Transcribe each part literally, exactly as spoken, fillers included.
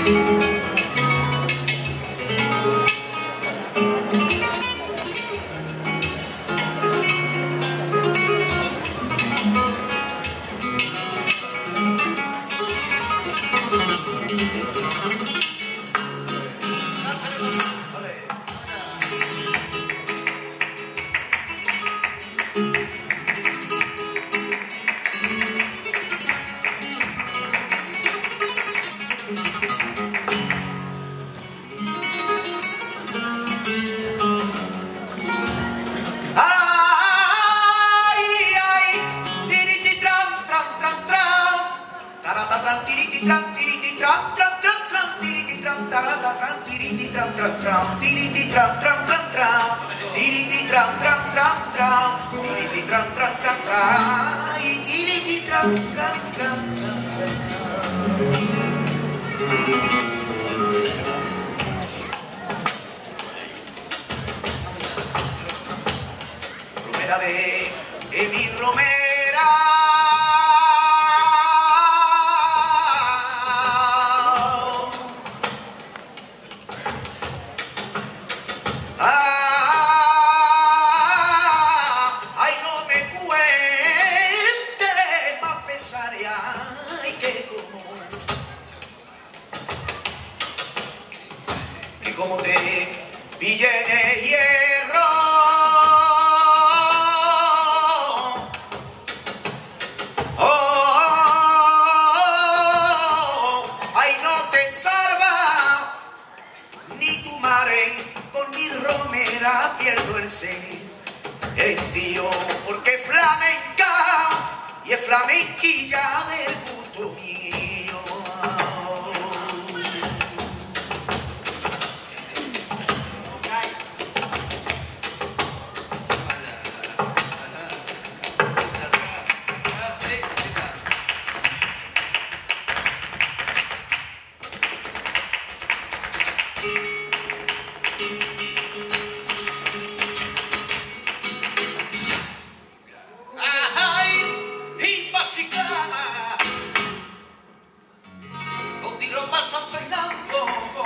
Romera de Evi Romera. Como te pillé de hierro, oh, oh, ay no te salva ni tu madre, con mi romera pierdo el ser, el tío, porque es flamenca y es flamenquilla del gusto mío. Con tiro pa' San Fernando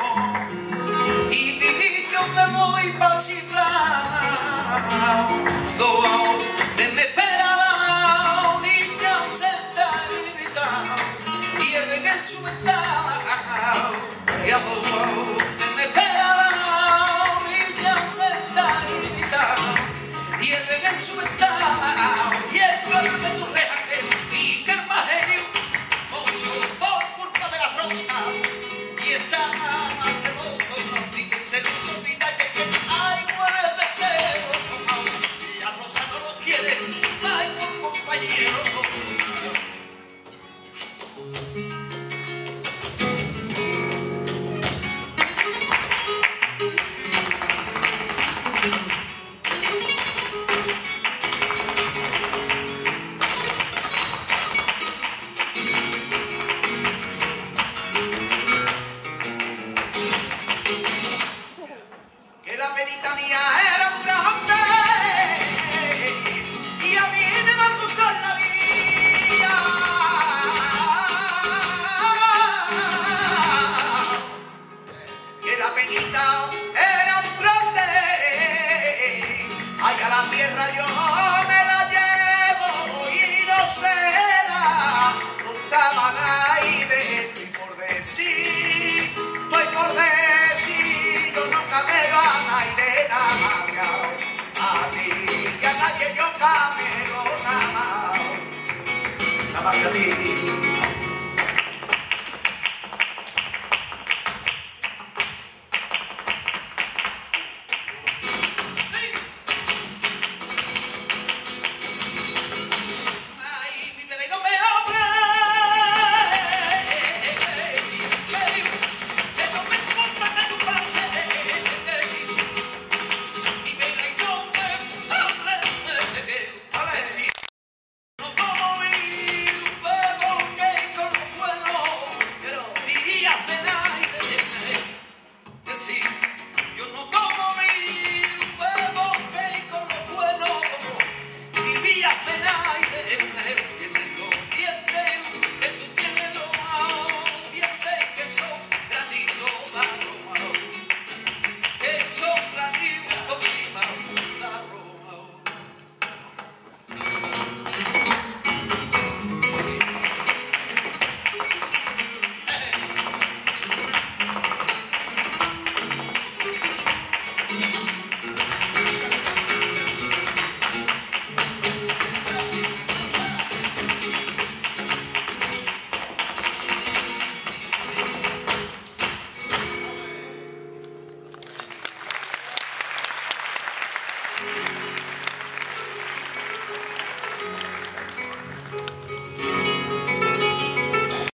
y Liguillo me voy pa' Chiclán. De me espera un niño sentadita y el bebé en su ventana. Y a dos de me espera un niño sentadita y el bebé en su ventana. Y el color de tu reja y que el más genio por culpa de la rosa y está más celoso y que celoso vida que ay muere de deseo y la rosa no lo quiere ay por compañero. La penita mía era un grande y a mí me va a gustar la vida. Que la penita era un grande, allá a la tierra yo me la llevo y no se la montaban ahí dentro y por decir, estoy por decir, yo nunca me van a ir de nada a ti y a nadie yo camelo nada más, nada más que a ti.